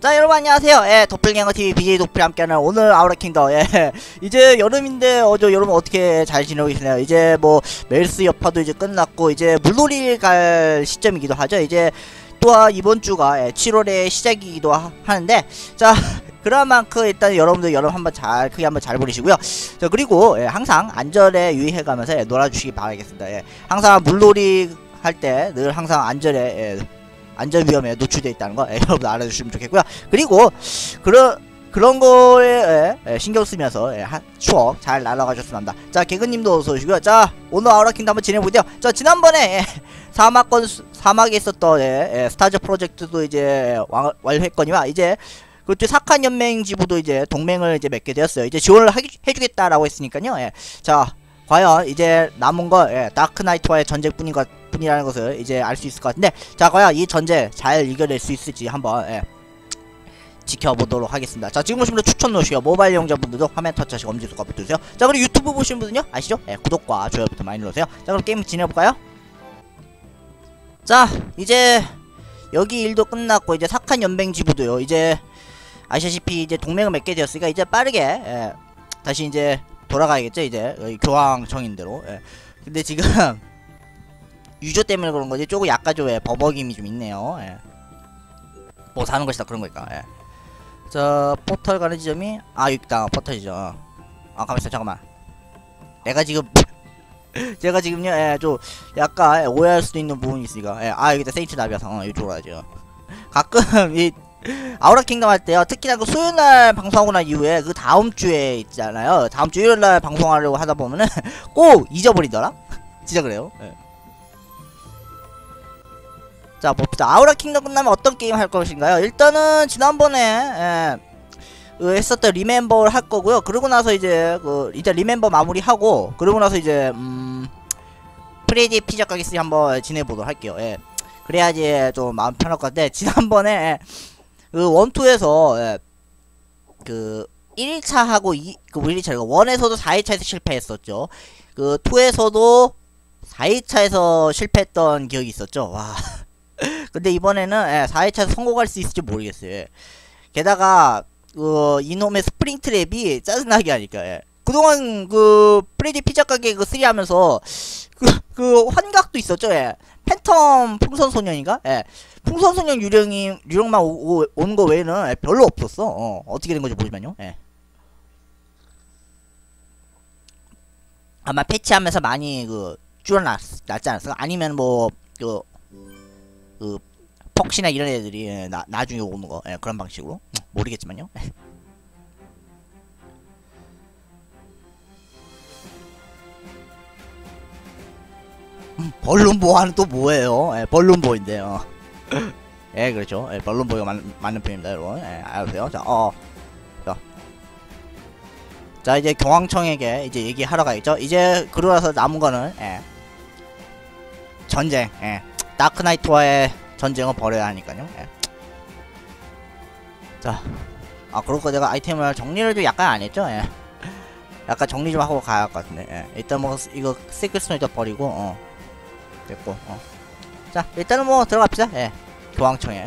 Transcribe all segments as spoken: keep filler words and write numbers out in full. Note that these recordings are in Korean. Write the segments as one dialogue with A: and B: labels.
A: 자, 여러분 안녕하세요. 예, 도플갱어티비 비제이 도플이 함께하는 오늘 아우라킹더. 예, 이제 여름인데 어저 여러분 어떻게 잘 지내고 계시나요? 이제 뭐 멜스 여파도 이제 끝났고 이제 물놀이 갈 시점이기도 하죠. 이제 또한 이번 주가 예, 칠월의 시작이기도 하, 하는데 자, 그런 만큼 일단 여러분들 여름 한번 잘 크게 한번 잘 보내시고요. 자, 그리고 예, 항상 안전에 유의해가면서 예, 놀아주시기 바라겠습니다. 예, 항상 물놀이 할 때 늘 항상 안전에 예, 안전 위험에 노출되어 있다는 거 예, 여러분 알아주시면 좋겠고요. 그리고 그런 그런 거에 예, 신경 쓰면서 예, 한 추억 잘 날아가셨으면 합니다. 자, 개그님도 어서 오시고요. 자, 오늘 아우라킹도 한번 진행해보게요. 자, 지난번에 예, 사막권 사막에 있었던 예, 예, 스타즈 프로젝트도 이제 완, 완료했거니와 이제 그것도 사칸 연맹 지부도 이제 동맹을 이제 맺게 되었어요. 이제 지원을 하기, 해주겠다라고 했으니까요. 예. 자, 과연 이제 남은 거 예, 다크나이트와의 전쟁뿐인 것 뿐이라는 것을 이제 알 수 있을 것 같은데, 자, 과연 이 전쟁 잘 이겨낼 수 있을지 한번 예, 지켜보도록 하겠습니다. 자, 지금 보시면 추천 놓으시고 모바일 이용자분들도 화면 터치하시고 엄지손가락 붙여주세요. 자, 그리고 유튜브 보시는 분은요 아시죠? 예, 구독과 좋아요부터 많이 눌러주세요. 자, 그럼 게임 진행해볼까요? 자, 이제 여기 일도 끝났고 이제 사칸 연맹 지부도요 이제 아시다시피 이제 동맹을 맺게 되었으니까 이제 빠르게 예, 다시 이제 돌아가야겠죠. 이제 교황청인대로. 예. 근데 지금 유저 때문에 그런 거지 조금 약간 좀 예, 버벅임이 좀 있네요. 예. 뭐 사는 것이다 그런 거니까. 예. 자, 포털 가는 지점이 아 여기다 포털이죠. 아 가만있어 잠깐만. 내가 지금 제가 지금요 예, 좀 약간 예, 오해할 수도 있는 부분이 있으니까. 예. 아 여기다 세인트 나비아서 어, 이쪽으로 가죠. 가끔 이 아우라킹덤 할 때요 특히나 그 수요일날 방송하고 난 이후에 그 다음주에 있잖아요. 다음주 일요일날 방송하려고 하다 보면은 꼭 잊어버리더라. 진짜 그래요. 예. 자, 봅시다. 아우라킹덤 끝나면 어떤 게임 할 것인가요? 일단은 지난번에 예, 그 했었던 리멤버를 할 거고요. 그러고 나서 이제 그 이제 리멤버 마무리하고 그러고 나서 이제 음 프레디 피자 가게 쓰리 한번 지내보도록 할게요. 예. 그래야지 좀 마음 편할 것 같은데 지난번에 그 원투에서 예, 그 일 일차하고 이, 그 일 일차 이거 원에서도 사 일차에서 실패했었죠. 그 투에서도 사 일차에서 실패했던 기억이 있었죠. 와. 근데 이번에는 예, 사 일차에서 성공할 수 있을지 모르겠어요. 예. 게다가 그 이놈의 스프링 트랩이 짜증나게 하니까 예. 그동안 그 프레디 피자 가게 그 쓰리 하면서 그, 그 환각도 있었죠. 예. 팬텀 풍선소년인가? 예. 풍선소년 유령이 유령만 오는 거 외에는 예, 별로 없었어. 어, 어떻게 된 건지 모르지만요. 예. 아마 패치하면서 많이 그 줄어났지 않았을까? 아니면 뭐 그 그 퍽시나 이런 애들이 예, 나 나중에 오는 거 예, 그런 방식으로 모르겠지만요. 예. 음, 벌룬보아는 또 뭐예요? 예, 벌룬보인데요. 예, 그렇죠. 예, 벌룬보이가 맞, 맞는 편입니다, 여러분. 예, 알아보세요. 자, 어. 자. 자, 이제 교황청에게 이제 얘기하러 가겠죠? 이제, 그러고 나서 남은 거는, 예. 전쟁, 예. 다크나이트와의 전쟁을 벌여야 하니까요. 예. 자. 아, 그렇고 내가 아이템을 정리를 좀 약간 안 했죠? 예. 약간 정리 좀 하고 가야 할 것 같은데, 예. 일단 뭐, 이거, 시크릿스톤 일단 버리고, 어. 됐고, 어. 자, 일단은 뭐, 들어갑시다. 예. 교황청에.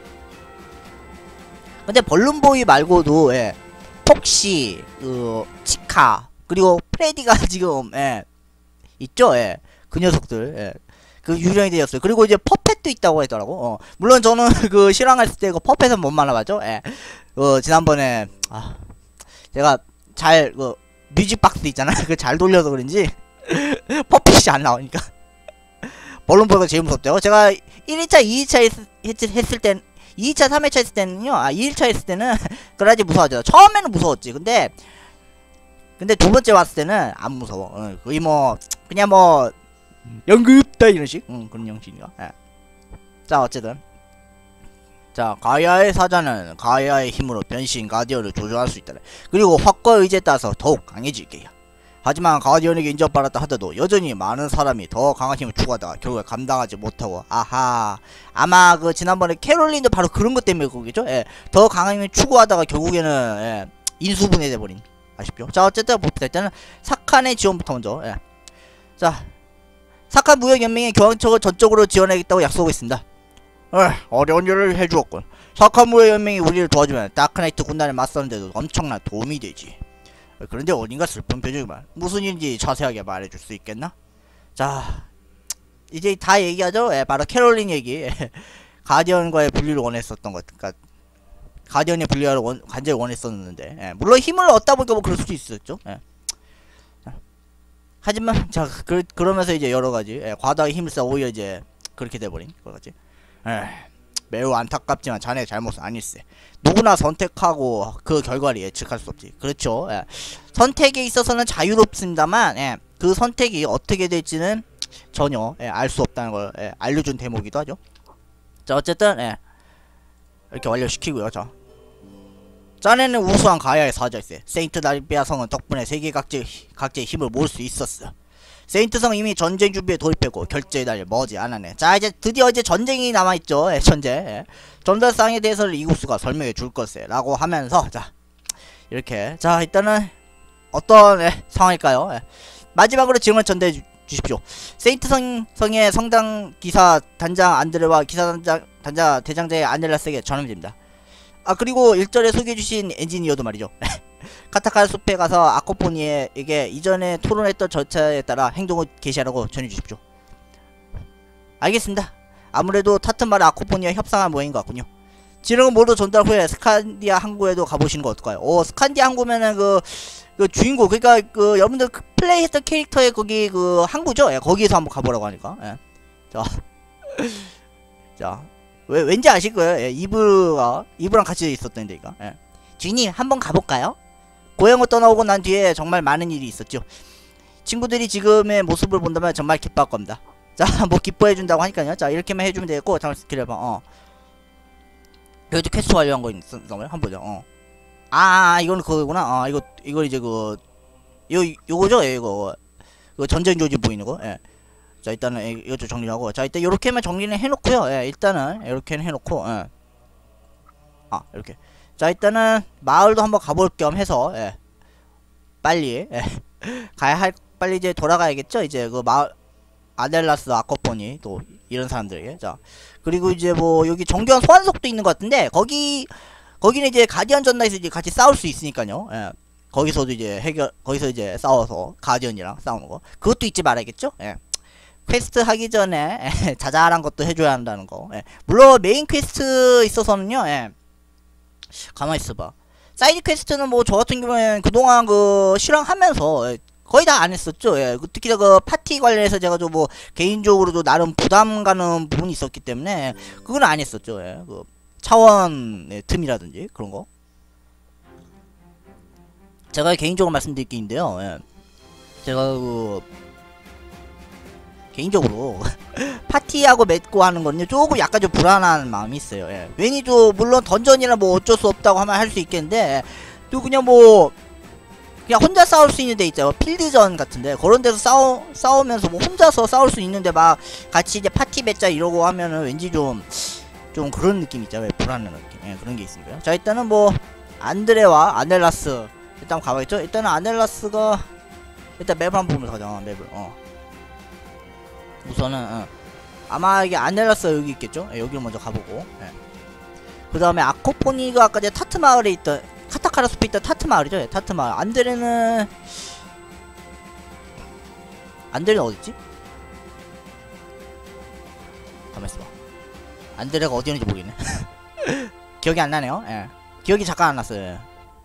A: 근데 벌룬보이 말고도, 예. 폭시, 그, 치카, 그리고 프레디가 지금, 예. 있죠? 예. 그 녀석들, 예. 그 유령이 되었어요. 그리고 이제 퍼펫도 있다고 했더라고. 어. 물론 저는 그 실황했을 때 그 퍼펫은 못 만나봤죠? 예. 어, 지난번에, 아. 제가 잘, 그, 뮤직박스 있잖아요. 그 잘 돌려서 그런지, 퍼펫이 안 나오니까. 벌룬보이가 제일 무섭죠. 제가 일 일차, 이 일차 했, 했, 했을 땐, 이 일차, 삼 일차 했을 때는요, 아, 이 일차 했을 때는, 그다지 무서워하죠. 처음에는 무서웠지. 근데, 근데 두 번째 왔을 때는 안 무서워. 어, 거의 뭐, 그냥 뭐, 연급다 이런 식? 응, 그런 형식이니까. 예. 자, 어쨌든. 자, 가야의 사자는 가야의 힘으로 변신 가디언을 조종할 수 있다네. 그리고 확과 의지에 따라서 더욱 강해질게요. 하지만 가디언에게 인정받았다 하더라도 여전히 많은 사람이 더 강한 힘을 추구하다가 결국에 감당하지 못하고 아하 아마 그 지난번에 캐롤린도 바로 그런 것 때문에 그거겠죠? 예. 더 강한 힘을 추구하다가 결국에는 예. 인수분해 돼버린 아쉽죠? 자, 어쨌든 봅시다. 일단은 사칸의 지원부터 먼저. 예. 자, 사칸 무역연맹의 교황청을 전적으로 지원하겠다고 약속하고 있습니다. 어, 어려운 일을 해주었군. 사카무의 연맹이 우리를 도와주면 다크나이트 군단에 맞서는데도 엄청난 도움이 되지. 그런데 어딘가 슬픈 표정이만. 무슨 일인지 자세하게 말해줄 수 있겠나? 자, 이제 다 얘기하죠. 예, 바로 캐롤린 얘기. 가디언과의 분리를 원했었던 것. 그러니까 가디언의 분리를 원, 간절히 원했었는데. 예, 물론 힘을 얻다 보니까 뭐 그럴 수도 있었죠. 예. 자, 하지만 자 그, 그러면서 이제 여러 가지 예, 과다하게 힘을 써 오히려 이제 그렇게 돼버린 거지. 예. 매우 안타깝지만 자네의 잘못은 아닐세. 누구나 선택하고 그 결과를 예측할 수 없지. 그렇죠. 예. 선택에 있어서는 자유롭습니다만 예. 그 선택이 어떻게 될지는 전혀 예, 알 수 없다는 걸 예, 알려준 대목이기도 하죠. 자 어쨌든 예. 이렇게 완료시키고요. 자 자네는 우수한 가야의 사자일세. 세인트 나리비아 성은 덕분에 세계 각지, 각지의 힘을 모을 수 있었어. 세인트성 이미 전쟁 준비에 돌입했고 결제의 날이 머지 않았네. 자 이제 드디어 이제 전쟁이 남아있죠. 예, 전제 예. 전달상에 대해서는 이국수가 설명해 줄 것세 라고 하면서 자 이렇게 자 일단은 어떤 예, 상황일까요? 예. 마지막으로 지금을 전달해 주, 주십시오. 세인트성 성의 성당 기사 단장 안드레와 기사 단장 단장 대장자의 아넬라스에게 전함드립니다. 아 그리고 일절에 소개해주신 엔지니어도 말이죠. 카타카라 숲에 가서 아코포니에게 이전에 토론했던 절차에 따라 행동을 개시하라고 전해주십시오. 알겠습니다. 아무래도 타트마르 아코포니와 협상한 모양인 것 같군요. 지령은 모두 전달 후에 스칸디아 항구에도 가보시는 거 어떨까요? 오 스칸디아 항구면은 그, 그 주인공 그니까 그 여러분들 그 플레이했던 캐릭터의 거기 그 항구죠? 예, 거기에서 한번 가보라고 하니까 예. 자 자 왜, 왠지 아실 거예요. 예, 이브가 이브랑 같이 있었던 데니까 예. 주인님 한번 가볼까요? 고향을 떠나오고 난 뒤에 정말 많은 일이 있었죠. 친구들이 지금의 모습을 본다면 정말 기뻐할 겁니다. 자, 뭐 기뻐해준다고 하니까요. 자, 이렇게만 해주면 되겠고, 잠깐 기다려봐. 어. 여기도 퀘스트 완료한 거 있었나요? 한번 보자. 어. 아, 이거는 그거구나. 아, 이거 이거 이제 그 요 요거죠? 예, 이거 그 전쟁 조짐 보이는 거. 예. 자, 일단은 이것도 정리하고, 자, 일단 이렇게만 정리는 해놓고요. 예, 일단은 이렇게는 해놓고, 예. 아, 이렇게. 자 일단은 마을도 한번 가볼 겸 해서 예. 빨리 예. 가야 할 빨리 이제 돌아가야겠죠. 이제 그 마을 아넬라스 아코포니 또 이런 사람들에게 자 그리고 이제 뭐 여기 정교한 소환석도 있는 것 같은데 거기 거기는 이제 가디언 전나에서 이제 같이 싸울 수 있으니까요. 예. 거기서도 이제 해결 거기서 이제 싸워서 가디언이랑 싸우는 거 그것도 잊지 말아야겠죠. 예. 퀘스트 하기 전에 예. 자잘한 것도 해줘야 한다는 거. 예. 물론 메인 퀘스트 있어서는요. 예. 가만히 있어봐. 사이드 퀘스트는 뭐 저 같은 경우에는 그동안 그 실황하면서 거의 다 안 했었죠. 예. 특히 그 파티 관련해서 제가 좀 뭐 개인적으로도 나름 부담 가는 부분이 있었기 때문에 그건 안 했었죠. 예. 그 차원의 틈이라든지 그런 거. 제가 개인적으로 말씀드릴 게 있는데요. 예. 제가 그 개인적으로 파티하고 맺고 하는 거는요 조금 약간 좀 불안한 마음이 있어요. 예. 괜히 또 물론 던전이라 뭐 어쩔 수 없다고 하면 할 수 있겠는데 또 그냥 뭐 그냥 혼자 싸울 수 있는 데 있잖아요. 필드전 같은데 그런 데서 싸우, 싸우면서 뭐 혼자서 싸울 수 있는데 막 같이 이제 파티 맺자 이러고 하면은 왠지 좀 좀 그런 느낌 있잖아요. 불안한 느낌. 예, 그런 게 있으니까요. 자 일단은 뭐 안드레와 아넬라스 일단 가봐야겠죠. 일단은 아넬라스가 일단 맵을 한번 보면서 가자. 어, 맵을 어. 우선은 어. 아마 이게 아넬라스 여기 있겠죠? 예, 여기를 먼저 가보고 예. 그 다음에 아코포니가 아까 제 타트 마을에 있던 카타카라 숲에 있던 타트 마을이죠? 예, 타트 마을. 안드레는 안드레는 어딨지? 가만있어봐. 안드레가 어디였는지 모르겠네. 기억이 안 나네요. 예. 기억이 잠깐 안 났어요. 예.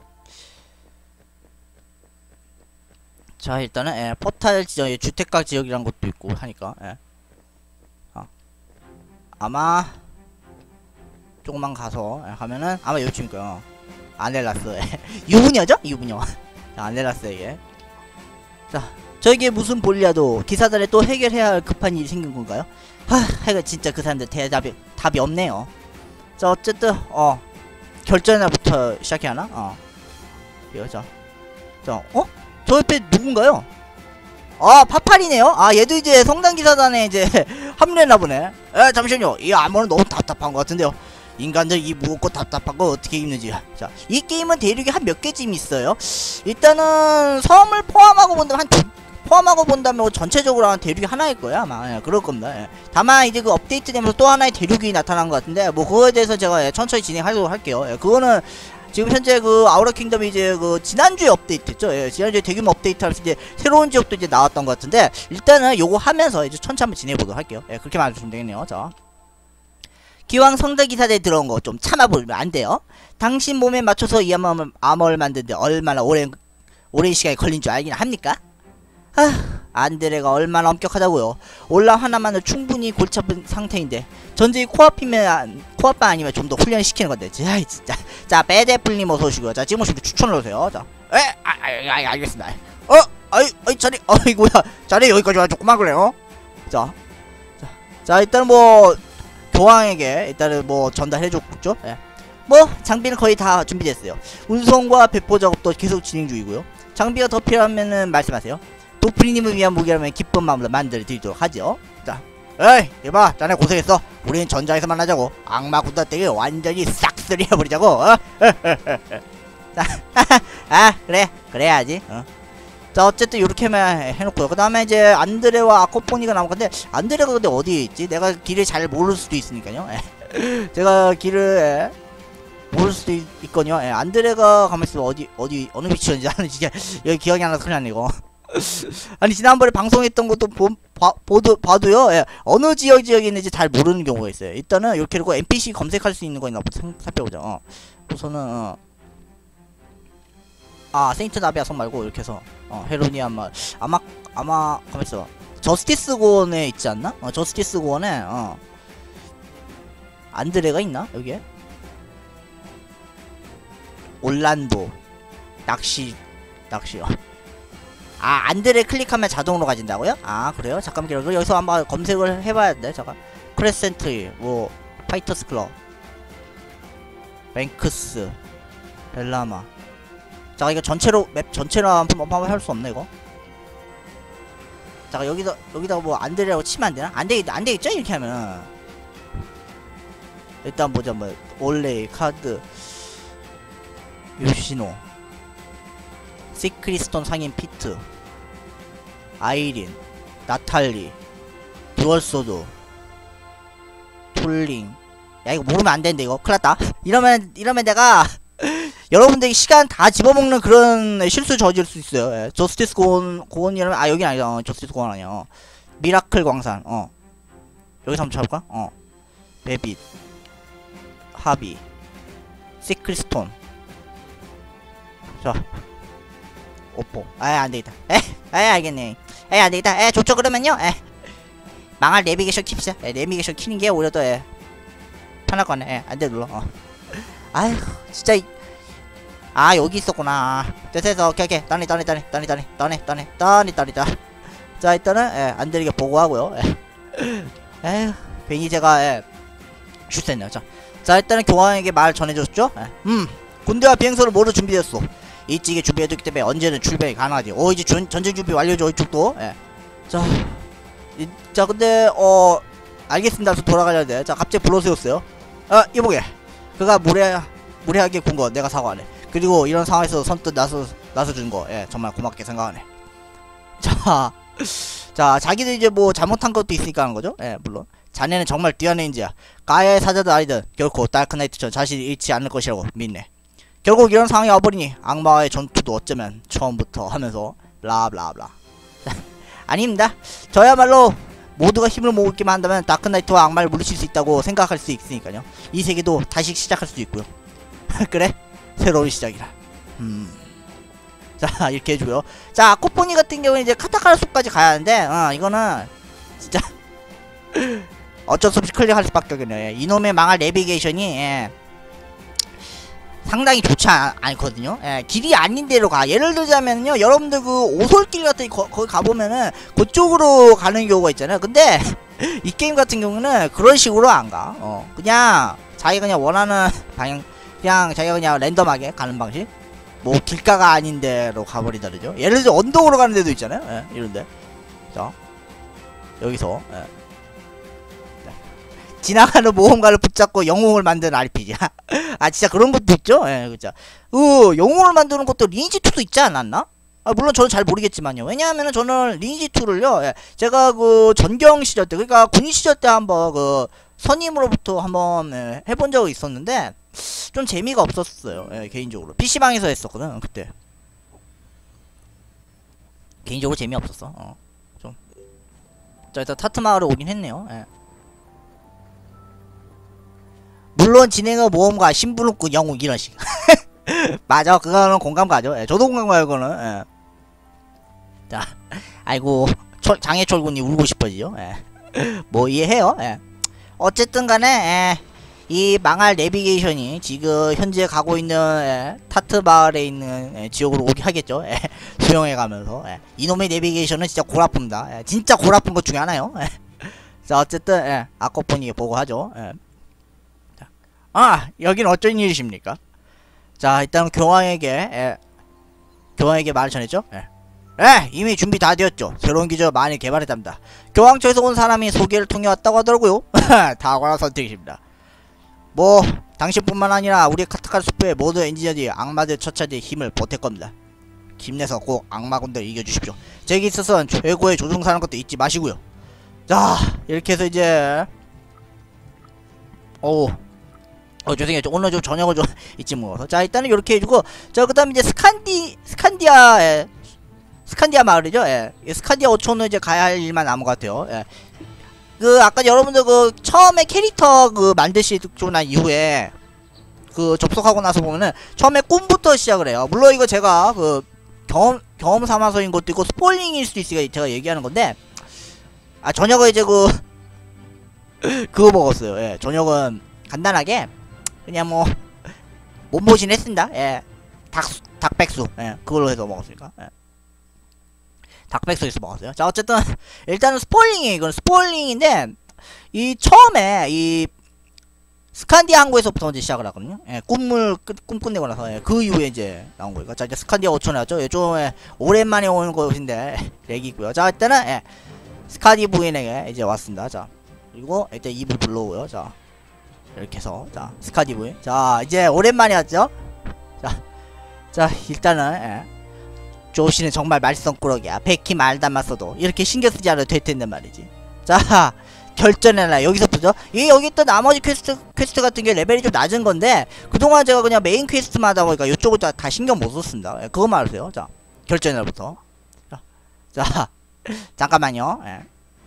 A: 자 일단은 예, 포탈 지역, 예, 주택가 지역이란 것도 있고 하니까 예. 어. 아마 조금만 가서 예, 가면은 아마 여기쯤일 거예요. 아넬라스 예. 유부녀죠? 유부녀. 자, 아넬라스에게 자 저에게 무슨 볼리아도 기사단에 또 해결해야 할 급한 일이 생긴 건가요? 하 해가 진짜 그 사람들 대답이 답이 없네요. 자 어쨌든 어 결전날부터 시작해야 하나? 어 이거 자 자 어? 저 옆에 누군가요? 아 파팔이네요. 아 얘도 이제 성당기사단에 이제 합류했나보네. 에 잠시만요. 이 암호는 너무 답답한 것 같은데요. 인간들 이 무겁고 답답한 거 어떻게 입는지. 자 이 게임은 대륙에 한 몇 개쯤 있어요. 일단은 섬을 포함하고 본다면 한 두, 포함하고 본다면 전체적으로 한 대륙이 하나일 거야 아마. 예, 그럴 겁니다. 예. 다만 이제 그 업데이트 되면서 또 하나의 대륙이 나타난 것 같은데 뭐 그거에 대해서 제가 예, 천천히 진행하도록 할게요. 예, 그거는 지금 현재 그 아우라 킹덤이 이제 그 지난주에 업데이트했죠. 예, 지난주에 대규모 업데이트하면서 이제 새로운 지역도 이제 나왔던 것 같은데 일단은 요거 하면서 이제 천천히 한번 진행해 보도록 할게요. 예, 그렇게 말해주시면 되겠네요. 자, 기왕 성대기사대에 들어온 거 좀 참아보면 안 돼요. 당신 몸에 맞춰서 이 암호를, 암호를 만드는데 얼마나 오랜 오랜 시간이 걸린 줄 알긴 합니까? 아, 안드레가 얼마나 엄격하다고요. 올라 하나만은 충분히 골치 아픈 상태인데 전쟁이 코앞이면 코앞만 아니면 좀 더 훈련시키는 건데. 자, 진짜. 자, 배대풀님 어서 오시고요. 자, 지금 오시면 추천을 오세요. 자, 에, 아, 아, 아, 알겠습니다. 어, 아이, 아이, 자리, 어이구야, 자리 여기까지 와 조금만 그래요. 자, 자, 자, 일단 뭐 교황에게 일단은 뭐 전달해줬죠. 예. 뭐 장비는 거의 다 준비됐어요. 운송과 배포 작업도 계속 진행 중이고요. 장비가 더 필요하면은 말씀하세요. 도프리님을 위한 무기라면 기쁜 마음으로 만들어 드리도록 하죠. 자, 에이, 이봐, 자네 고생했어. 우리는 전장에서 만나자고. 악마 군단떼기 완전히 싹쓸이 해버리자고. 어? 자, 아, 그래, 그래야지. 어. 자, 어쨌든 요렇게만 해놓고요. 그 다음에 이제 안드레와 아코포니가 나올 건데 안드레가 근데 어디에 있지? 내가 길을 잘 모를 수도 있으니까요. 제가 길을 모를 수도 있, 있거든요. 예, 안드레가 가만있어. 어디 어디 어느 위치였는지 나는 진짜 여기 기억이 안 나서 큰일 났네 이거. 아니 지난번에 방송했던 것도 보, 봐, 보도, 봐도요. 예, 어느 지역 지역에 있는지 잘 모르는 경우가 있어요. 일단은 이렇게 놓고 엔피씨 검색할 수 있는 거 있나 한번 살펴보자. 어. 우선은 어. 아, 세인트 나비아 성 말고 이렇게 해서 어, 헤로니아 말 아마 아마 가만있어. 저스티스 고원에 있지 않나? 어, 저스티스 고원에 어. 안드레가 있나? 여기에? 올란도 낚시 낚시요. 아, 안드레 클릭하면 자동으로 가진다고요? 아, 그래요? 잠깐 기다려. 여기서 한번 검색을 해봐야 돼. 잠깐. 크레센트, 뭐 파이터스 클럽, 뱅크스, 벨라마. 자, 이거 전체로 맵 전체로 한번 할 수 없네 이거. 자, 여기다 여기다가 뭐 안드레라고 치면 안 되나? 안 되겠 안 되겠죠? 이렇게 하면. 일단 보자. 뭐 올레이 카드, 요시노, 시크리스톤 상인 피트, 아이린, 나탈리, 듀얼소드, 툴링. 야, 이거 모르면 안 되는데 이거 큰일났다. 이러면 이러면 내가 여러분들이 시간 다 집어먹는 그런 실수 저질 수 있어요. 예. 저스티스 고원 고원이라면 아 여긴 아니다. 어, 저스티스 고원 아니야. 어. 미라클 광산. 어. 여기서 한번 찾아볼까? 어. 베빗, 하비, 시크리스톤. 자, 오포. 아예 안되겠다. 에? 아예 알겠네. 에 안되겠다. 에 좋죠. 그러면요. 에 망할 내비게이션 킵시다. 에 내비게이션 키는게 오히려 더 에 편할 거네. 에 안돼 눌러. 어. 아휴 진짜 이... 아 여기 있었구나. 됐어 됐어. 오케이 오케이. 떠니 떠니 떠니 떠니 떠니 떠니 떠니 떠니 떠니 떠. 자 일단은 에 안되게 보고하고요. 에 에휴 괜히 제가 에 실수했네요. 자, 자 일단은 교황에게 말 전해줬죠. 에. 음 군대와 비행선을 모두 준비됐어. 일찍이 준비해뒀기 때문에 언제든 출병이 가능하지. 어 이제 전, 전쟁 준비 완료죠 이쪽도. 예. 자, 이, 자 근데 어 알겠습니다. 저 돌아가야 돼. 자 갑자기 불러세웠어요. 아 이보게. 그가 무례 무례하게 군 거 내가 사과하네. 그리고 이런 상황에서 선뜻 나서 나서 준 거, 예 정말 고맙게 생각하네. 자, 자 자기들 이제 뭐 잘못한 것도 있으니까 하는 거죠. 예 물론. 자네는 정말 뛰어난 인지야. 가야의 사자도 아니든 결코 다크나이트처럼 자신이 잃지 않을 것이라고 믿네. 결국 이런 상황이 와버리니 악마와의 전투도 어쩌면 처음부터 하면서 블라블라블라. 아닙니다. 저야말로 모두가 힘을 모으기만 한다면 다크나이트와 악마를 물리칠 수 있다고 생각할 수 있으니까요. 이 세계도 다시 시작할 수 있고요. 그래? 새로운 시작이라. 음. 자 이렇게 해주고요. 자 코포니 같은 경우는 이제 카타카나 숲까지 가야 하는데 어 이거는 진짜 어쩔 수 없이 클릭할 수밖에 없겠네요. 예. 이놈의 망할 내비게이션이 예. 상당히 좋지 않, 않거든요. 예, 길이 아닌 데로 가. 예를 들자면요, 여러분들 그 오솔길 같은 거, 거기 가보면은 그쪽으로 가는 경우가 있잖아요. 근데 이 게임 같은 경우는 그런 식으로 안 가. 어, 그냥 자기가 그냥 원하는 방향, 그냥 자기가 그냥 랜덤하게 가는 방식. 뭐 길가가 아닌 데로 가버리다르죠. 예를 들어 언덕으로 가는 데도 있잖아요. 예, 이런데. 자, 여기서. 예. 지나가는 모험가를 붙잡고 영웅을 만드는 알피지. 아 진짜 그런 것도 있죠. 예, 그죠. 어, 영웅을 만드는 것도 리니지 투도 있지 않았나? 아, 물론 저는 잘 모르겠지만요. 왜냐하면은 저는 리니지이를요, 예, 제가 그 전경 시절 때, 그러니까 군인 시절 때 한번 그 선임으로부터 한번 예, 해본 적이 있었는데 좀 재미가 없었어요. 예, 개인적으로 피씨방에서 했었거든 그때. 개인적으로 재미없었어. 어, 좀. 자, 일단 타트마을에 오긴 했네요. 예. 물론 진행어 모험가 신부름꾼 영웅 이런 식. 맞아, 그거는 공감 가죠. 예, 저도 공감 가요, 그거는. 예. 자, 아이고, 철, 장해철군이 울고 싶어지죠. 예. 뭐 이해해요. 예. 어쨌든 간에, 예, 이 망할 내비게이션이 지금 현재 가고 있는 예, 타트 마을에 있는 예, 지역으로 오게 하겠죠. 예, 수영해 가면서. 예. 이놈의 내비게이션은 진짜 골아픕니다. 예, 진짜 골아픈 것 중에 하나요. 예. 자, 어쨌든 예, 아코폰이 보고 하죠. 예. 자, 아, 여긴 어쩐 일이십니까? 자, 일단 교황에게 예, 교황에게 말을 전했죠. 예. 예, 이미 준비 다 되었죠. 새로운 기술 많이 개발했답니다. 교황청에서 온 사람이 소개를 통해 왔다고 하더라고요. 탁월한 선택이십니다. 뭐 당신뿐만 아니라 우리 카타카르 숲의 모든 엔지니어들이 악마들 처차들의 힘을 보탤 겁니다. 힘내서 꼭 악마군들 이겨주십시오. 제게 있어서는 최고의 조종사라는 것도 잊지 마시고요. 자, 이렇게 해서 이제 어우 어 죄송해요. 오늘 좀 저녁을 좀 잊지 먹어서. 자, 일단은 이렇게 해주고, 자, 그 다음에 이제 스칸디 스칸디아에 스칸디아 마을이죠. 예. 스칸디아 오촌은 이제 가야 할 일만 남은 것 같아요. 예. 그 아까 여러분들 그 처음에 캐릭터 그 만드시고 난 이후에 그 접속하고 나서 보면은 처음에 꿈부터 시작을 해요. 물론 이거 제가 그 경험 경험 삼아서인 것도 있고 스포일링일 수도 있으니까 제가 얘기하는 건데, 아, 저녁을 이제 그 그거 먹었어요. 예. 저녁은 간단하게 그냥 뭐 몸보신 했습니다. 예. 닭 닭백수. 예. 그걸로 해서 먹었으니까. 예. 닭백숙에서 먹었어요. 자, 어쨌든 일단은 스포일링이 이건 스포일링인데, 이 처음에 이 스칸디아 항구에서부터 이제 시작을 하거든요. 예, 꿈을 끝, 꿈 끝내고 나서 예, 그 이후에 이제 나온 거니까. 자, 이제 스칸디아 오촌에 왔죠. 예, 좀 예, 오랜만에 오는 곳인데 렉이 있고요. 자, 일단은 예, 스카디 부인에게 이제 왔습니다. 자, 그리고 일단 입을 불러오고요. 자, 이렇게 해서 자, 스카디 부인. 자, 이제 오랜만에 왔죠. 자, 자, 일단은 예. 조씨는 정말 말썽꾸러기야. 백히 말 담았어도 이렇게 신경쓰지 않아도 될 텐데 말이지. 자, 결전해라. 여기서부터. 이 여기 또 나머지 퀘스트 퀘스트 같은 게 레벨이 좀 낮은 건데, 그동안 제가 그냥 메인 퀘스트만 하다 보니까 이쪽을 다, 다 신경 못 썼습니다. 예, 그거 말하세요. 자, 결전해라부터. 자, 자 잠깐만요. 예.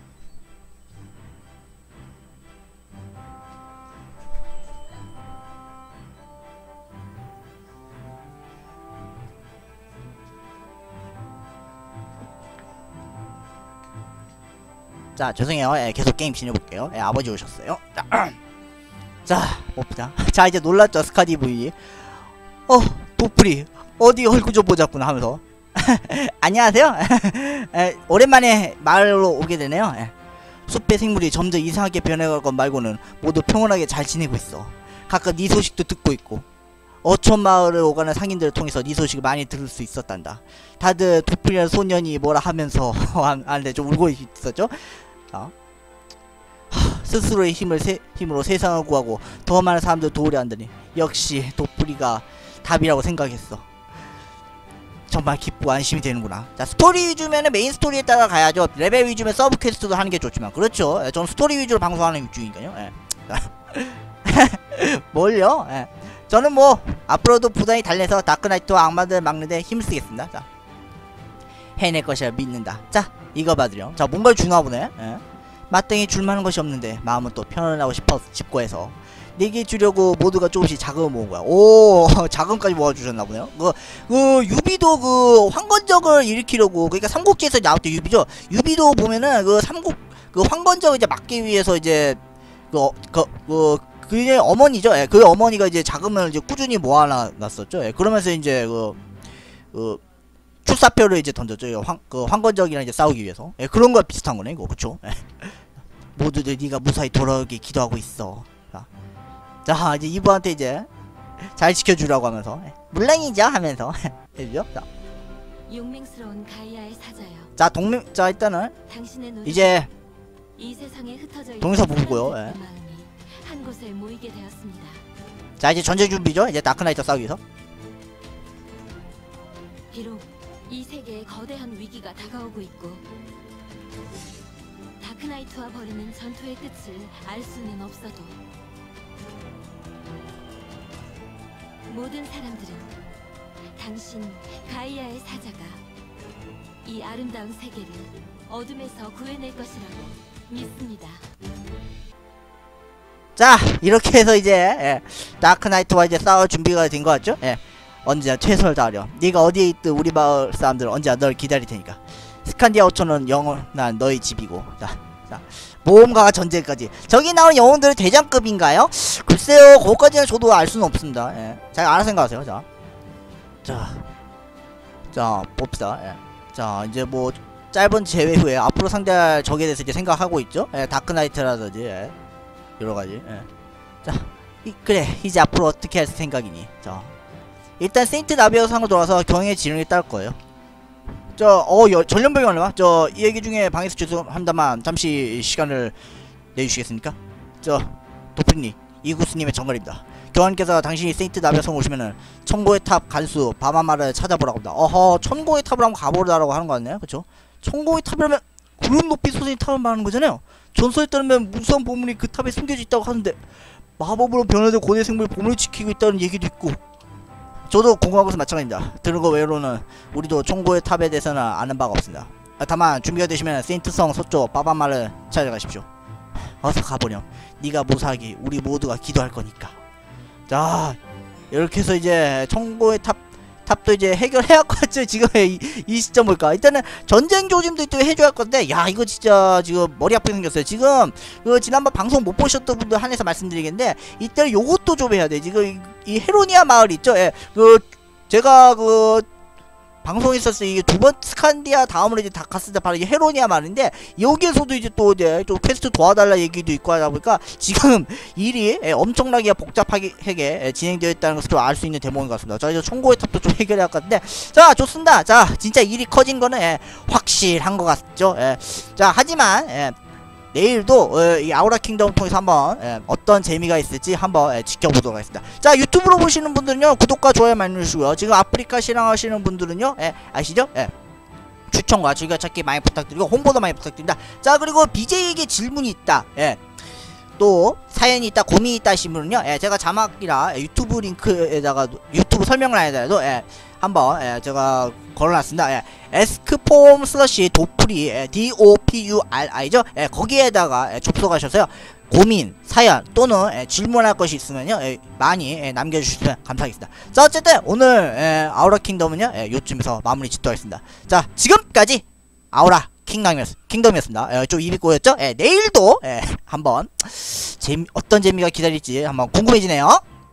A: 자, 죄송해요. 예, 계속 게임 진행해볼게요. 예, 아버지 오셨어요. 자, 자, 봅시다. 자, 이제 놀랐죠, 스카디 부인이. 어, 도프리, 어디 얼굴 좀 보자꾸나 하면서. 안녕하세요. 에, 오랜만에 마을로 오게 되네요. 에. 숲의 생물이 점점 이상하게 변해갈 것 말고는 모두 평온하게 잘 지내고 있어. 가끔 네 소식도 듣고 있고, 어촌 마을을 오가는 상인들을 통해서 네 소식을 많이 들을 수 있었단다. 다들 도프리라는 소년이 뭐라 하면서 하는데 좀 울고 있었죠. 어? 하, 스스로의 힘을 세, 힘으로 세상을 구하고 더 많은 사람들 도우려 한다니, 역시 도프리가 답이라고 생각했어. 정말 기쁘고 안심이 되는구나. 자, 스토리 위주면은 메인 스토리에 따라 가야죠. 레벨 위주면 서브 퀘스트도 하는 게 좋지만, 그렇죠. 예, 저는 스토리 위주로 방송하는 중이니까요. 예. 뭘요? 예. 저는 뭐 앞으로도 부단히 달래서 다크나이트와 악마들 막는데 힘쓰겠습니다. 자, 해낼 것이라 믿는다. 자, 이거 받으렴. 자, 뭔가 주나 보네. 예. 마땅히 줄만한 것이 없는데 마음은 또 편안하고 싶어 싶고 해서 내게 주려고 모두가 조금씩 자금을 모은 거야. 오, 자금까지 모아주셨나 보네요. 그, 그 유비도 그 황건적을 일으키려고, 그러니까 삼국지에서 나왔던 유비죠. 유비도 보면은 그 삼국 그 황건적을 이제 막기 위해서 이제 그 그 그 그의 어머니죠. 예, 그 어머니가 이제 자금을 이제 꾸준히 모아놨었죠. 예, 그러면서 이제 그, 그 출사표를 이제 던졌죠. 황, 그 황건적이랑 이제 싸우기 위해서. 예, 그런 거 비슷한 거네, 이거. 그쵸? 예. 모두들 네가 무사히 돌아오길 기도하고 있어. 자, 자, 이제 이브한테 이제 잘 지켜주라고 하면서, 예, 물론이죠 하면서 해주죠. 자,
B: 용맹스러운 가이아의 사자여.
A: 자, 동맹, 자, 일단은
B: 당신의
A: 이제
B: 이 세상에 흩어져
A: 동영상 보고요. 예.
B: 마음이 한 곳에 모이게 되었습니다.
A: 자, 이제 전쟁 준비죠. 이제 다크나이트 싸우기 위해서.
B: 비록 이 세계에 거대한 위기가 다가오고 있고 다크나이트와 벌이는 전투의 끝을 알 수는 없어도 모든 사람들은 당신 가이아의 사자가 이 아름다운 세계를 어둠에서 구해낼 것이라고 믿습니다.
A: 자, 이렇게 해서 이제 예, 다크나이트와 이제 싸울 준비가 된 것 같죠? 예, 언제나 최선을 다하렴. 네가 어디에 있든 우리 마을 사람들 언제나 널 기다릴 테니까. 스칸디아 오천은 영원한 너의 집이고. 자, 자, 모험가와 전쟁까지. 저기 나오는 영웅들은 대장급인가요? 글쎄요, 그거까지는 저도 알 수는 없습니다. 예, 잘 알아 생각하세요. 자, 자, 자, 봅시다. 예. 자, 이제 뭐 짧은 제외 후에 앞으로 상대할 적에 대해서 이제 생각하고 있죠. 예, 다크나이트라든지. 예. 여러가지. 예. 자, 이, 그래 이제 앞으로 어떻게 할 생각이니. 자, 일단 세인트 나비아 상으로 돌아서 경의 지령에 따를 거예요. 저, 어, 여, 전련병이 얼마? 저, 이 얘기 중에 방에서 죄송합니다만 잠시 시간을 내주시겠습니까? 저, 도프님, 이구스님의 정갈입니다. 교환께서 당신이 세인트 나비아 성 오시면은 천고의 탑 간수 바마마를 찾아보라고 합니다. 어허, 천고의 탑을 한번 가보라고 하는 거 같네요. 그쵸? 천고의 탑이라면 그런 높이 솟은 탑을 말하는 거잖아요. 전설에 따르면 무서운 보물이 그 탑에 숨겨져 있다고 하는데 마법으로 변화된 고대 생물이 보물을 지키고 있다는 얘기도 있고. 저도 궁금한 것은 마찬가지입니다. 들은 거 외로는 우리도 총고의 탑에 대해서는 아는 바가 없습니다. 아, 다만 준비가 되시면 세인트성 서쪽 빠바마를 찾아가십시오. 어서 가보렴. 네가 무사하기 우리 모두가 기도할 거니까. 자, 이렇게 해서 이제 총고의 탑 탑도 이제 해결해야 할 것 같죠. 지금 이, 이 시점 볼까. 일단은 전쟁 조짐도 또 해줘야 할 건데, 야 이거 진짜 지금 머리 아프게 생겼어요. 지금 그 지난번 방송 못 보셨던 분들 한해서 말씀드리겠는데, 이때 요것도 좀 해야 돼. 지금 이, 이 헤로니아 마을 있죠. 예, 그 제가 그 방송에 있었어요. 이게 두 번 스칸디아 다음으로 이제 다 갔을 때 바로 이 헤로니아 말인데, 여기에서도 이제 또 이제 좀 퀘스트 도와달라 얘기도 있고 하다 보니까 지금 일이 예, 엄청나게 복잡하게 예, 진행되어 있다는 것을 좀 알 수 있는 대목인 것 같습니다. 자, 이제 총고의 탑도 좀 해결해야 할 것 같은데, 자, 좋습니다. 자, 진짜 일이 커진 거는 예, 확실한 것 같죠. 예. 자, 하지만 예, 내일도 어, 이 아우라 킹덤 통해서 한번 예, 어떤 재미가 있을지 한번 예, 지켜보도록 하겠습니다. 자, 유튜브로 보시는 분들은요 구독과 좋아요 많이 누르시고요. 지금 아프리카 실황 하시는 분들은요 예, 아시죠? 예, 추천과 즐겨찾기 많이 부탁드리고 홍보도 많이 부탁드립니다. 자, 그리고 비제이에게 질문이 있다, 예, 또 사연이 있다, 고민이 있다 하신 분은요 예, 제가 자막이라 예, 유튜브 링크에다가 유튜브 설명란에다가도 예, 한번 예, 제가 걸어놨습니다. 예, 에스크폼 슬러시 도프리 예, 디 오 피 유 알 아이죠. 예, 거기에다가 예, 접속하셔서요 고민, 사연 또는 예, 질문할 것이 있으면요 예, 많이 예, 남겨주시면 감사하겠습니다. 자, 어쨌든 오늘 예, 아우라 킹덤은요 예, 요쯤에서 마무리 짓도록 하겠습니다. 자, 지금까지 아우라 킹덤이었, 킹덤이었습니다. 예, 좀 입이 꼬였죠? 예, 내일도 예, 한번 재미, 어떤 재미가 기다릴지 한번 궁금해지네요.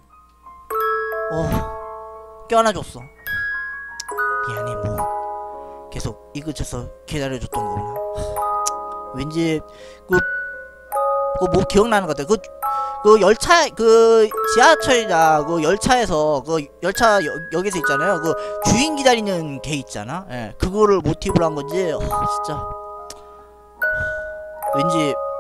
A: 어, 껴안아줬어. 미안해. 뭐 계속 이 근처에서 기다려줬던 거구나. 왠지 그 그 뭐 기억나는 것 같아. 그 그 열차 그 지하철이나 그 열차에서 그 열차 여, 역에서 있잖아요. 그 주인 기다리는 개 있잖아. 예, 그거를 모티브로 한 건지 어, 진짜 왠지